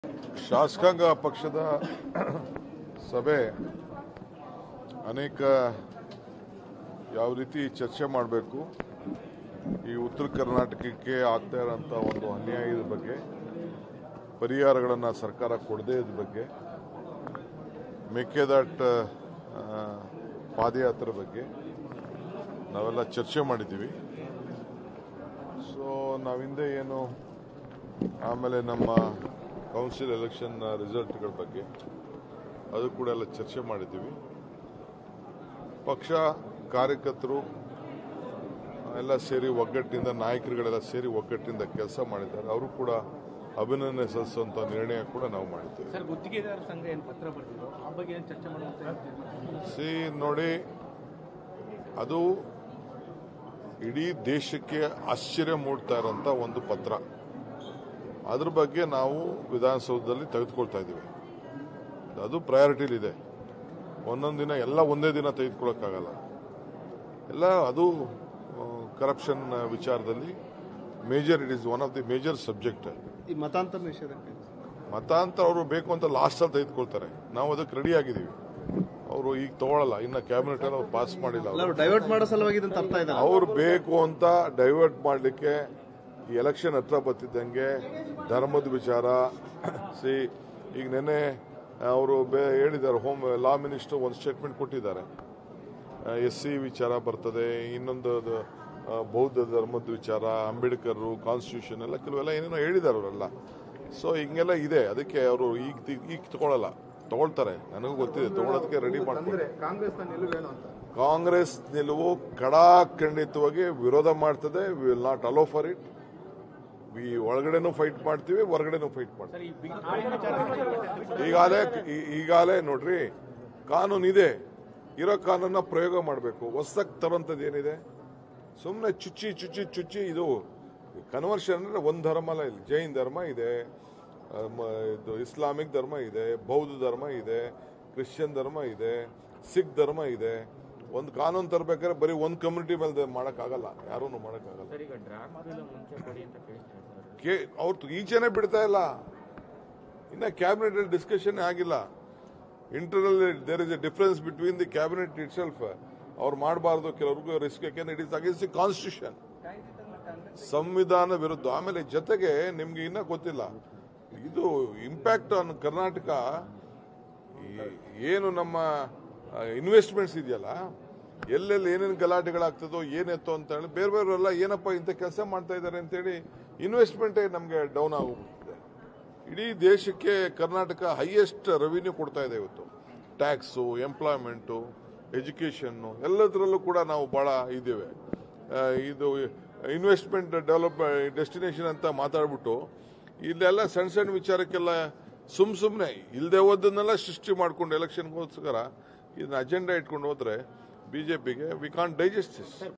ಶಾಸಕಾಂಗ ಪಕ್ಷದ ಸಭೆ ಅನೇಕ ಯಾವ ರೀತಿ ಚರ್ಚೆ ಮಾಡಬೇಕು, ಈ ಉತ್ತರ ಕರ್ನಾಟಕಕ್ಕೆ ಆಗ್ತಾ ಇರೋಂಥ ಒಂದು ಅನ್ಯಾಯದ ಬಗ್ಗೆ, ಪರಿಹಾರಗಳನ್ನು ಸರ್ಕಾರ ಕೊಡದೇ ಇದ್ದ ಬಗ್ಗೆ, ಮೇಕೆದಾಟ ಪಾದಯಾತ್ರೆ ಬಗ್ಗೆ ನಾವೆಲ್ಲ ಚರ್ಚೆ ಮಾಡಿದ್ದೀವಿ. ಸೊ ನಾವಿಂದೆ ಏನು ಆಮೇಲೆ ನಮ್ಮ ಕೌನ್ಸಿಲ್ ಎಲೆಕ್ಷನ್ ರಿಸಲ್ಟ್ಗಳ ಬಗ್ಗೆ ಅದು ಕೂಡ ಎಲ್ಲ ಚರ್ಚೆ ಮಾಡಿದ್ದೀವಿ. ಪಕ್ಷ ಕಾರ್ಯಕರ್ತರು ಎಲ್ಲ ಸೇರಿ ಒಗ್ಗಟ್ಟಿನಿಂದ, ನಾಯಕರುಗಳೆಲ್ಲ ಸೇರಿ ಒಗ್ಗಟ್ಟಿನಿಂದ ಕೆಲಸ ಮಾಡಿದ್ದಾರೆ. ಅವರು ಕೂಡ ಅಭಿನಂದನೆ ಸಲ್ಲಿಸುವಂತ ನಿರ್ಣಯ ಕೂಡ ನಾವು ಮಾಡಿದ್ದೇವೆ. ಸರ್, ಗುತ್ತಿಗೆದಾರ ಸಂಘ ಏನು ಪತ್ರ ಬರೆದಿರೋ ಆ ಬಗ್ಗೆ ಏನು ಚರ್ಚೆ ಮಾಡುವಂತ ನೋಡಿ, ಅದು ಇಡೀ ದೇಶಕ್ಕೆ ಆಶ್ಚರ್ಯ ಮೂಡ್ತಾ ಇರೋಂಥ ಒಂದು ಪತ್ರ. ಅದ್ರ ಬಗ್ಗೆ ನಾವು ವಿಧಾನಸೌಧದಲ್ಲಿ ತೆಗೆದುಕೊಳ್ತಾ ಇದ್ದೀವಿ. ಅದು ಪ್ರಯಾರಿಟಿಲಿದೆ. ಒಂದೊಂದು ದಿನ ಎಲ್ಲ ಒಂದೇ ದಿನ ತೆಗೆದುಕೊಳ್ಳೋಕ್ಕಾಗಲ್ಲ. ಎಲ್ಲ ಅದು ಕರಪ್ಷನ್ ವಿಚಾರದಲ್ಲಿ major, it is one of the major subject. ಈ ಮತಾಂತರ ನಿಷೇಧಕ್ಕೆ ಮತಾಂತರ ಅವರು ಬೇಕು ಅಂತ ಲಾಸ್ಟಲ್ಲಿ ತೆಗೆದುಕೊಳ್ತಾರೆ. ನಾವು ಅದಕ್ಕೆ ರೆಡಿ ಆಗಿದ್ದೀವಿ. ಅವರು ಈಗ ತಗೊಳ್ಳಲ್ಲ, ಇನ್ನು ಕ್ಯಾಬಿನೆಟ್ ಅಲ್ಲಿ ಅವ್ರು ಪಾಸ್ ಮಾಡಿಲ್ಲ. ಡೈವರ್ಟ್ ಮಾಡೋ ಸಲುವಾಗಿ ತರ್ತಾ ಇದ್ದಾರೆ. ಅವ್ರು ಬೇಕು ಅಂತ ಡೈವರ್ಟ್ ಮಾಡಲಿಕ್ಕೆ ಈ ಎಲೆಕ್ಷನ್ ಹತ್ರ ಬರ್ತಿದ್ದಂಗೆ ಧರ್ಮದ ವಿಚಾರ ಈಗ ನೆನ್ನೆ ಅವರು ಹೇಳಿದ್ದಾರೆ, ಹೋಮ್ ಲಾ ಮಿನಿಸ್ಟರ್ ಒಂದು ಸ್ಟೇಟ್ಮೆಂಟ್ ಕೊಟ್ಟಿದ್ದಾರೆ. SC ವಿಚಾರ ಬರ್ತದೆ, ಇನ್ನೊಂದು ಬೌದ್ಧ ಧರ್ಮದ ವಿಚಾರ, ಅಂಬೇಡ್ಕರ್ ಕಾನ್ಸ್ಟಿಟ್ಯೂಷನ್ ಎಲ್ಲ ಕೆಲವೆಲ್ಲ ಏನೇನೋ ಹೇಳಿದ್ದಾರೆ ಅವರೆಲ್ಲ. ಸೊ ಹಿಂಗೆಲ್ಲ ಇದೆ. ಅದಕ್ಕೆ ಅವರು ಈಗ ತಗೊಳ್ಳಲ್ಲ, ತಗೊಳ್ತಾರೆ. ನನಗೂ ಗೊತ್ತಿದೆ, ತಗೊಳ್ಳೋದಕ್ಕೆ ರೆಡಿ ಮಾಡ್ತಾರೆ. ಕಾಂಗ್ರೆಸ್ ನಿಲುವು ಖಂಡಿತವಾಗಿ ವಿರೋಧ ಮಾಡ್ತದೆ. We will not allow for it. ಒಳಗಡೆನೂ ಫೈಟ್ ಮಾಡ್ತೀವಿ, ಹೊರಗಡೆನೂ ಫೈಟ್ ಮಾಡ್ತೀವಿ. ಈಗಾಗಲೇ ನೋಡ್ರಿ, ಕಾನೂನು ಇದೆ. ಇರೋ ಕಾನೂನ ಪ್ರಯೋಗ ಮಾಡಬೇಕು. ಹೊಸದಾಗಿ ತರುವಂಥದ್ದು ಏನಿದೆ? ಸುಮ್ಮನೆ ಚುಚ್ಚಿ ಇದು ಕನ್ವರ್ಷನ್ ಅಂದ್ರೆ ಒಂದು ಧರ್ಮ ಅಲ್ಲ. ಇಲ್ಲಿ ಜೈನ್ ಧರ್ಮ ಇದೆ, ಇದು ಇಸ್ಲಾಮಿಕ್ ಧರ್ಮ ಇದೆ, ಬೌದ್ಧ ಧರ್ಮ ಇದೆ, ಕ್ರಿಶ್ಚಿಯನ್ ಧರ್ಮ ಇದೆ, ಸಿಖ್ ಧರ್ಮ ಇದೆ. ಒಂದು ಕಾನೂನು ತರಬೇಕಾದ್ರೆ ಬರೀ ಒಂದು ಕಮ್ಯುನಿಟಿ ಮೇಲೆ ಮಾಡೋಕ್ಕಾಗಲ್ಲ, ಯಾರೂ ಮಾಡೋಕ್ಕಾಗಲ್ಲ. ಅವ್ರು ಈಚೆನೆ ಬಿಡ್ತಾ ಇಲ್ಲ. ಇನ್ನ ಕ್ಯಾಬಿನೆಟ್ ಡಿಸ್ಕಷನ್ ಆಗಿಲ್ಲ. Internal there is a difference between the cabinet ಇಟ್ ಸೆಲ್ಫ್. ಅವ್ರು ಮಾಡಬಾರ್ದು, ಕೆಲವ್ರಿಗೂ ರಿಸ್ಕ್. ಯಾಕೆಂದ್ರೆ it is against the constitution, ಸಂವಿಧಾನ ವಿರುದ್ಧ. ಆಮೇಲೆ ಜೊತೆಗೆ ನಿಮ್ಗೆ ಇನ್ನ ಗೊತ್ತಿಲ್ಲ, ಇದು ಇಂಪ್ಯಾಕ್ಟ್ ಆನ್ ಕರ್ನಾಟಕ. ಏನು ನಮ್ಮ ಇನ್ವೆಸ್ಟ್ಮೆಂಟ್ಸ್ ಇದೆಯಲ್ಲ, ಎಲ್ಲೆಲ್ಲಿ ಏನೇನು ಗಲಾಟೆಗಳಾಗ್ತದೋ ಏನೆತ್ತೋ ಅಂತ ಹೇಳಿ ಬೇರೆಯವರೆಲ್ಲ ಏನಪ್ಪ ಇಂಥ ಕೆಲಸ ಮಾಡ್ತಾ ಇದ್ದಾರೆ ಅಂತೇಳಿ ಇನ್ವೆಸ್ಟ್ಮೆಂಟೇ ನಮಗೆ ಡೌನ್ ಆಗೋಗ್ಬಿಟ್ಟಿದೆ. ಇಡೀ ದೇಶಕ್ಕೆ ಕರ್ನಾಟಕ ಹೈಯೆಸ್ಟ್ ರೆವಿನ್ಯೂ ಕೊಡ್ತಾ ಇದೆ ಇವತ್ತು. ಟ್ಯಾಕ್ಸು, ಎಂಪ್ಲಾಯ್ಮೆಂಟು, ಎಜುಕೇಷನ್ನು ಎಲ್ಲದರಲ್ಲೂ ಕೂಡ ನಾವು ಬಹಳ ಇದ್ದೇವೆ. ಇದು ಇನ್ವೆಸ್ಟ್ಮೆಂಟ್ ಡೆವಲಪ್ ಡೆಸ್ಟಿನೇಷನ್ ಅಂತ ಮಾತಾಡ್ಬಿಟ್ಟು ಇಲ್ಲೆಲ್ಲ ಸಣ್ಣ ಸಣ್ಣ ವಿಚಾರಕ್ಕೆಲ್ಲ ಸುಮ್ಮನೆ ಇಲ್ಲದೆ ಹೋದನ್ನೆಲ್ಲ ಸೃಷ್ಟಿ ಮಾಡ್ಕೊಂಡು ಎಲೆಕ್ಷನ್ಗೋಸ್ಕರ ಇದನ್ನ ಅಜೆಂಡಾ ಇಟ್ಕೊಂಡು ಹೋದ್ರೆ ಬಿಜೆಪಿಗೆ ವಿ ಕಾಂಟ್ ಡೈಜೆಸ್ಟ್ ದಿಸ್.